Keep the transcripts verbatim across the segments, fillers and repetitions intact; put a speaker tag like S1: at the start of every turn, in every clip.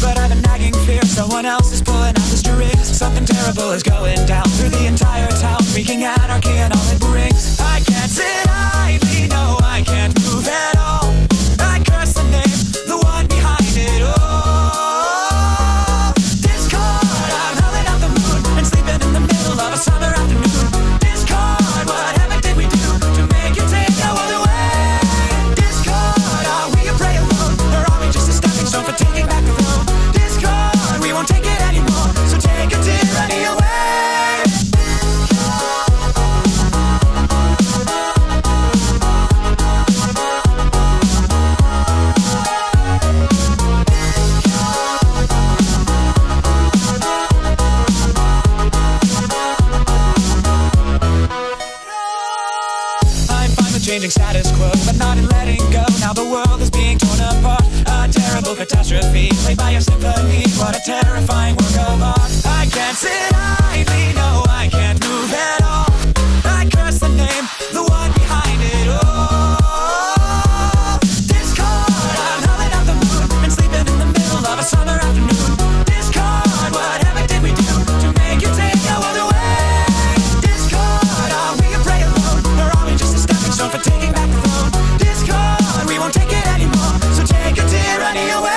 S1: but I've a nagging fear someone else is pulling out the strings. Something terrible is going down through the entire town, wreaking anarchy and all it brings. I can't sit idly, no, I can't move at all. I curse the name, the one behind it all. Discord, I'm howling at the moon and sleeping in the middle of a summer afternoon. Discord, what heaven did we do to make you take our world away? Discord, are we a prey alone, or are we just a stepping stone for taking back the throne? Discord, we won't take it anymore, so take a tyranny away. Changing status quo, but not in letting go. Now the world is being torn apart. A terrible catastrophe played by a symphony. What a terrifying work of art. I can't sit idly, no, I can't move at all. I curse the name, the one behind it all. Discord, I'm howling at the moon and sleeping in the middle of a summer afternoon. Discord, what heaven did we do to make you take our world away? Discord, are we a prey alone, or are we just a stepping stone for taking back the throne? Discord, we won't take it anymore, so take a tyranny away.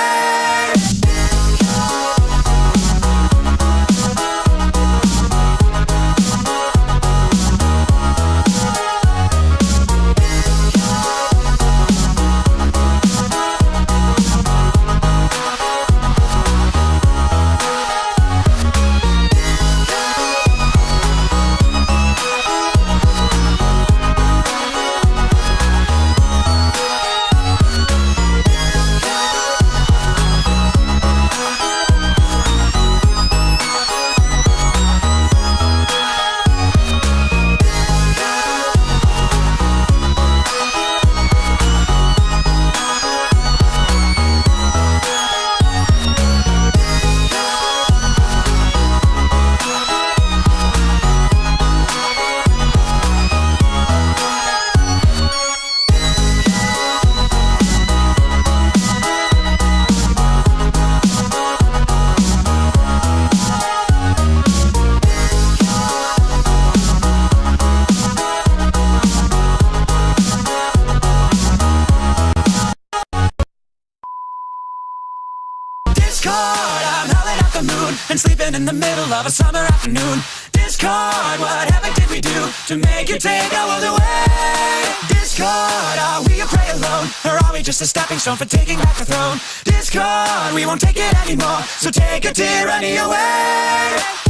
S1: Discord, I'm howling at the moon and sleeping in the middle of a summer afternoon. Discord, what heaven did we do to make you take our world away? Discord, are we a prey alone, or are we just a stepping stone for taking back the throne? Discord, we won't take it anymore, so take a tyranny away.